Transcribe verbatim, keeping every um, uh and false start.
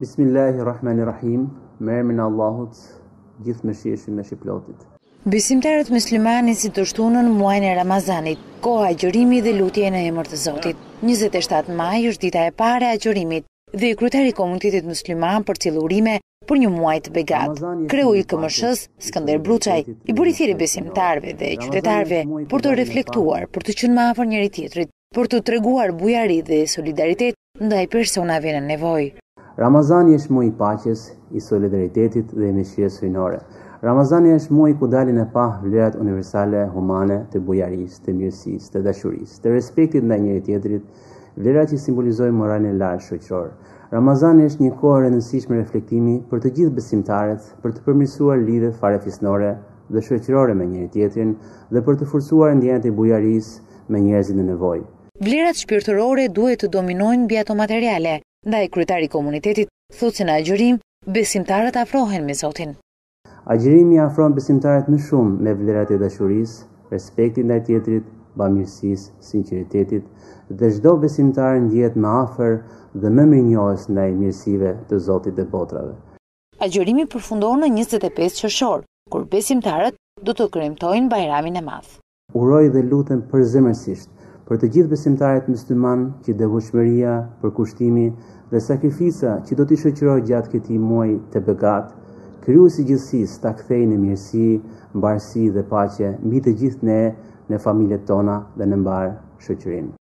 Bismillahirrahmanirrahim. Me emrin e Allahut, gjithë mëshirshëm me shiplotit. Besimtarët muslimani si të shtunën muajin e Ramazanit, koha e agjërimit dhe lutje në emër të Zotit. njëzet e shtatë maj është dita e parë e agjërimit dhe kryetari i komunitetit musliman për cilë urime për një muaj të begat. Kreu i K M S-s, Skënder Bruçaj, i bëri thirrje besimtarëve dhe qytetarëve për të reflektuar, për të qenë më afër njëri tjetrit, për të treguar bujari dhe solidaritet ndaj personave në nevojë. Ramazani është muaj i paqes, i solidaritetit dhe i mëshirës hyjnore. Ramazani është muaj ku dalin e pa vlerat universale humane të bujarisë, të mirësisë, të dashurisë, të respektit ndaj njëri tjetrit, vlerat që simbolizojnë moralin e lartë shoqëror. Ramazani është një kohë e rëndësishme reflektimi për të gjithë besimtarët për të përmirësuar lidhjet farefisnore dhe shoqërore me njëri tjetrin dhe për të forcuar ndjenjat e bujarisë me njerëzit në nevojë. Vlerat shpirtërore duhet të dominojnë mbi ato materiale. Ndaj kryetari i komunitetit thotë se në agjërim besimtarët afrohen me Zotin. Agjërimi afron besimtarët më shumë me vlerat e dashurisë, respektit ndaj tjetrit, bamirësisë, sinqeritetit dhe çdo besimtar ndihet më afër dhe më mirënjohës ndaj mirësive të Zotit të botrave. Agjërimi përfundon në njëzet e pesë qershor, kur besimtarët do të kremtojnë Bajramin e Madh. Uroj dhe lutem përzemërsisht për të gjithë besimtarët musliman që devotshmëria, përkushtimi dhe sakrifica që do t'i shoqërojë gjatë këtij muaji të begat, Krijuesi i gjithësisë ta kthejë në mirësi, mbarësi dhe paqe mbi të gjithë ne, në familjet tona dhe në mbar shoqërinë.